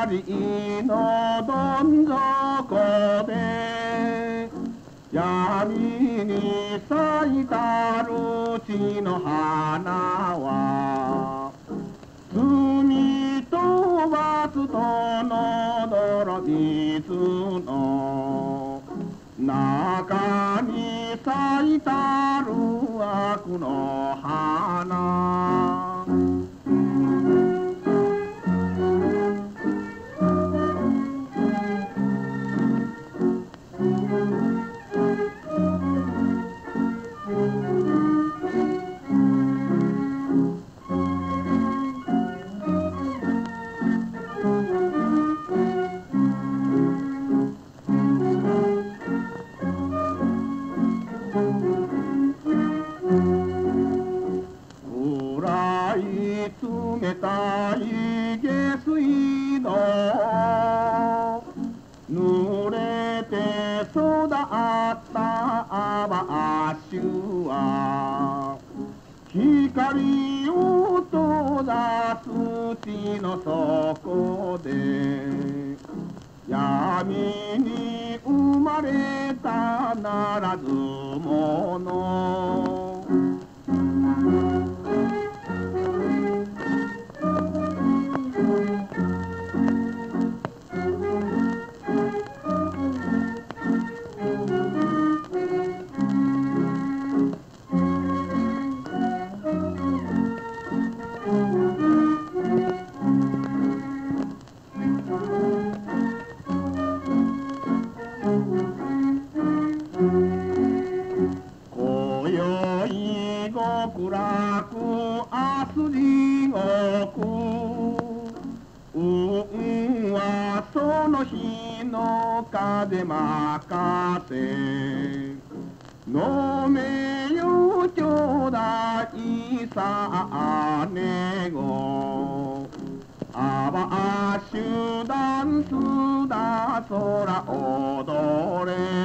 光のどん底で闇に咲いたる血の花は澄み飛ばすとのどろ水の中に咲いたる悪の花冷たい下水の濡れて育ったアッシュは光を閉ざす地の底で闇に生まれたならず者極楽明日地獄運はその日の風任せ飲めよ兄弟さ姉子アバシュダンスだ空踊れ